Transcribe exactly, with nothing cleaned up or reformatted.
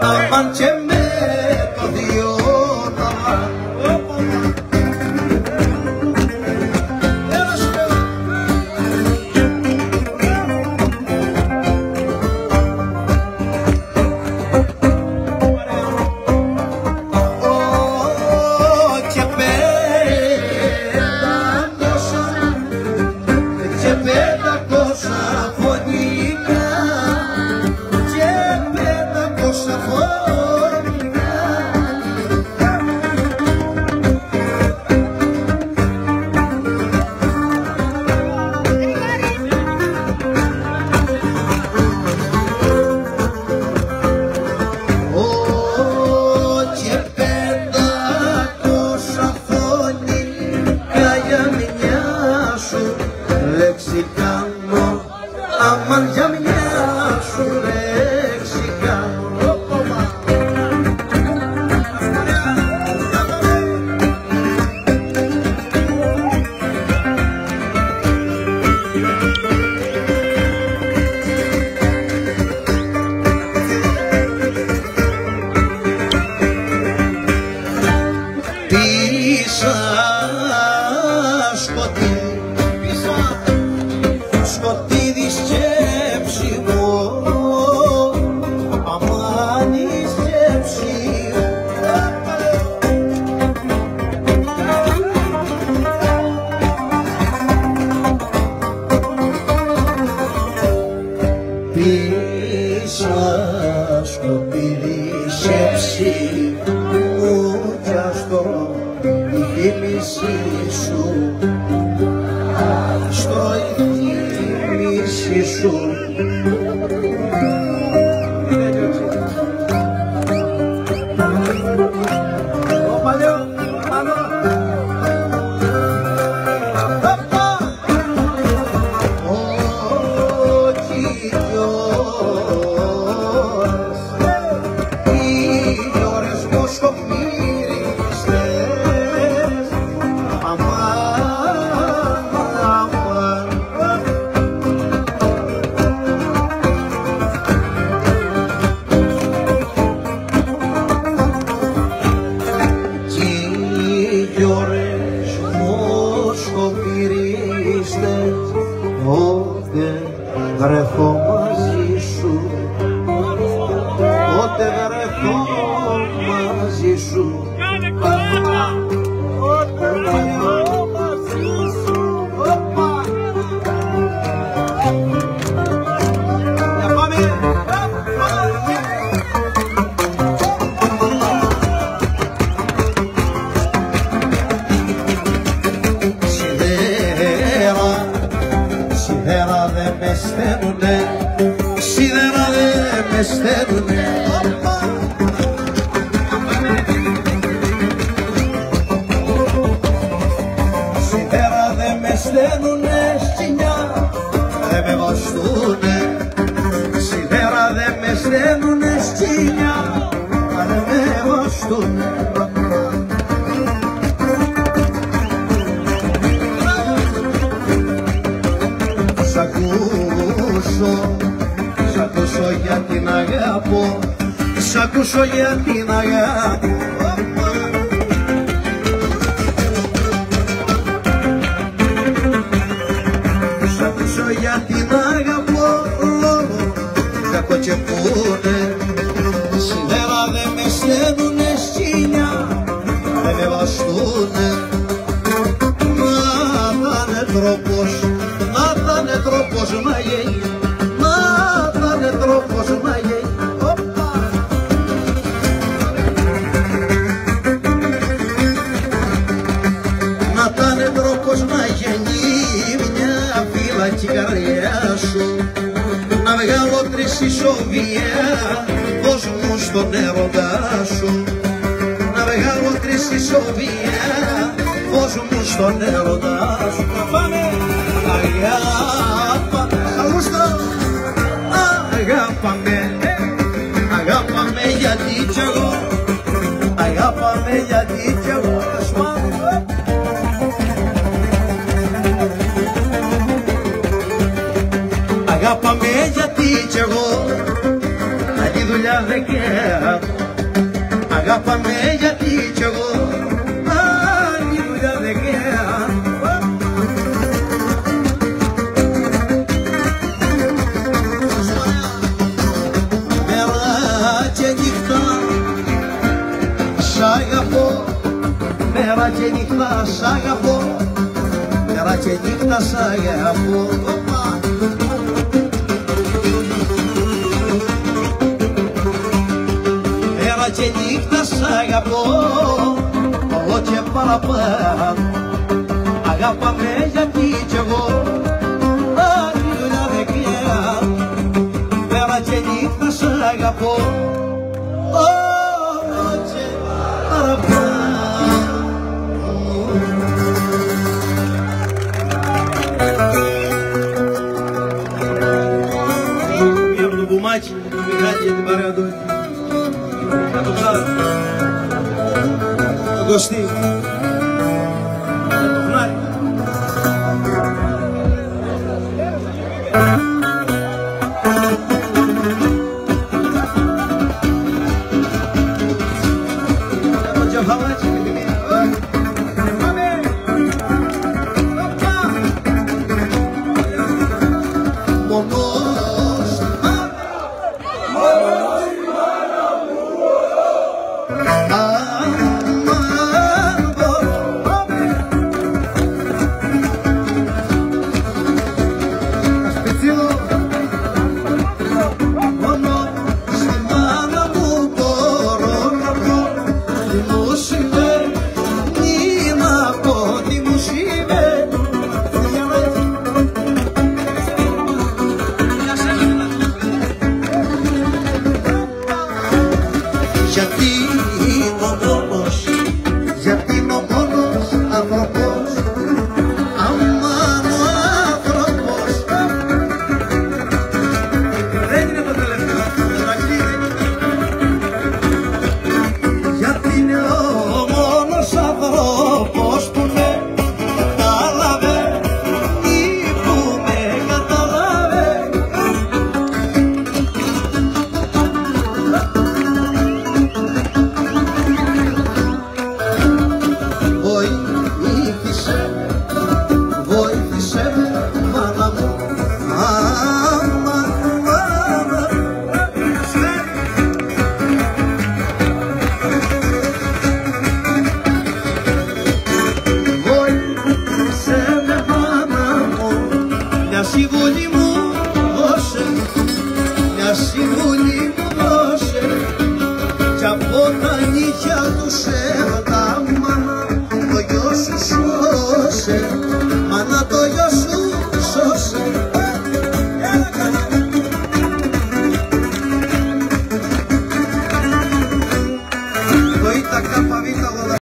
αμάν και με το διόνα. Αμάν για μια σου λέξη κάνω. Πίσα σκοτεινή, πίσα σκοτεινή σκέψη μου, αμάν η σκέψη πίσα σκοτεινή σκέψη μου κι αυτό η θύμηση σου, στο η θύμηση σου. Πότε βρεθώ μαζί σου, πότε βρεθώ μαζί σου, πότε βρεθώ μαζί σου. Σίδερα δε με σταίνουνε, σίδερα δε με σταίνουνε. Σίδερα δε με σταίνουνε, σκηνιά δε με βαστούνε. Σίδερα δε με σταίνουνε, σκηνιά δε με βαστούνε. Σ' ακούσω, σ' ακούσω για την αγάπω, σ' ακούσω για την αγάπω. Σ' ακούσω για την αγάπω, λόγω κακό και πούνε. Σίδερα δε με σταίνουνε, σκηνιά δε με βαστούνε. Να πάνε τρόπος, να πάνε τρόπος να γίνει, να πάνε τρόπος να γίνει. Να πάνε τρόπος να γίνει μια φύλακη καρδιά σου, να βγάλω τρεις ισοβία, δώσ' μου στον έρωτά σου. Να βγάλω τρεις ισοβία, δώσ' μου στον έρωτά σου. Πάμε! Αγάπαμε, αγάπαμε, αγάπαμε γιατί κι εγώ, αγάπαμε γιατί κι εγώ. Αγάπαμε γιατί κι εγώ, άλλη δουλειά δεν και αγάπαμε γιατί κι εγώ άλλη δουλειά δεν κάνω. Μέρα και νύχτα σ' αγαπώ, μέρα και νύχτα σ' αγαπώ, μέρα και νύχτα σ' αγαπώ. Μέρα και νύχτα σ' αγαπώ, όλο και παραπάνω. Αγάπαμε γιατί κι εγώ άλλη δουλειά δεν κάνω. Μέρα και νύχτα σ' αγαπώ, όλο και παραπάνω. Μια από το μπουμάκι, το μηχάκι για την παρέα του. Να το ψάρω. Το Κωστή. Το χνάρι. Το τζαφαβάκι με τη μία. Πάμε. Μονός. Γιατί είναι ο μόνος, γιατί είναι ο μόνος άνθρωπος, αμάν ο άνθρωπος. Δεν είναι το τελευταίο, γιατί είναι ο μόνος άνθρωπος που με κατάλαβε ή που με κατάλαβε. Βοήθησε με, μάνα μου, άμα, άμα. Βοήθησε με, μάνα μου, μια συμβουλή μου δώσε, μια συμβουλή μου δώσε, κι από τα νύχια